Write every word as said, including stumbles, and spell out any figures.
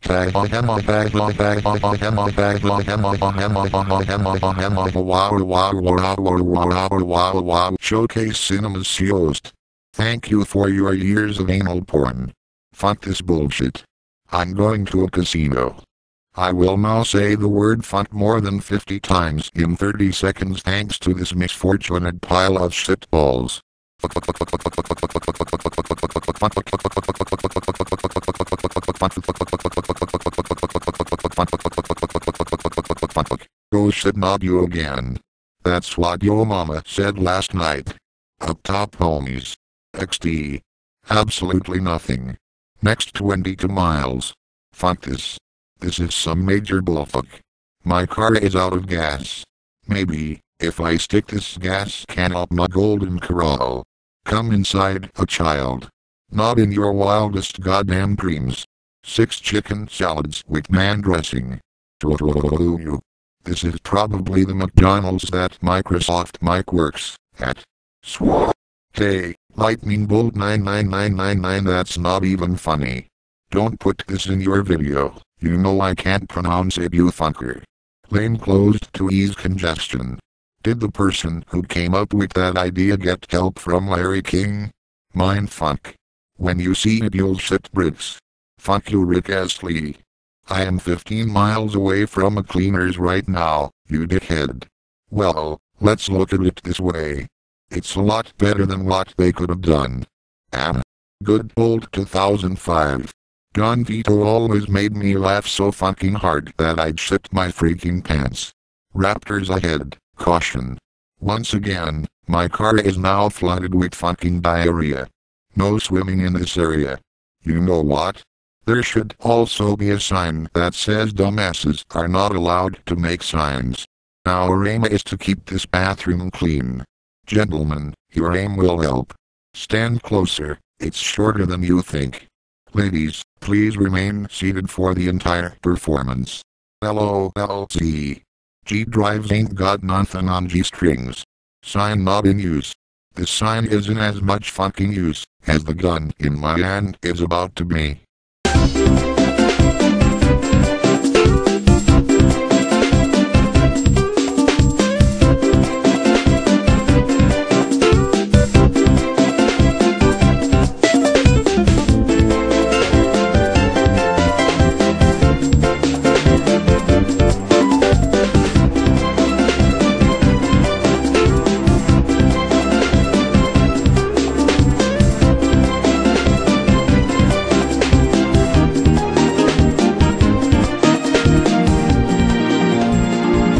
Showcase Cinemas Yost. Thank you for your years of anal porn. Fuck this bullshit. I'm going to a casino. I will now say the word fuck more than fifty times in thirty seconds thanks to this misfortunate pile of shitballs. Go shit knob you again. That's what your mama said last night. Up top homies. X D. Absolutely nothing. Next twenty-two miles. Fuck this. This is some major bullfuck. My car is out of gas. Maybe, if I stick this gas can up my golden corral. Come inside, a child. Not in your wildest goddamn dreams. Six chicken salads with man dressing. This is probably the McDonald's that Microsoft Mike works at. Swat. Hey, Lightning Bolt nine nine nine nine nine, that's not even funny. Don't put this in your video, you know I can't pronounce it, you fucker. Lane closed to ease congestion. Did the person who came up with that idea get help from Larry King? Mind fuck. When you see it you'll shit bricks. Fuck you, Rick Astley. I am fifteen miles away from a cleaners right now, you dickhead. Well, let's look at it this way. It's a lot better than what they could have done. Ah. Good old two thousand five. Don Vito always made me laugh so fucking hard that I'd shit my freaking pants. Raptors ahead, caution. Once again, my car is now flooded with fucking diarrhea. No swimming in this area. You know what? There should also be a sign that says dumbasses are not allowed to make signs. Our aim is to keep this bathroom clean. Gentlemen, your aim will help. Stand closer, it's shorter than you think. Ladies, please remain seated for the entire performance. L O L Z. G-drives ain't got nothing on G-strings. Sign not in use. This sign is in as much fucking use as the gun in my hand is about to be.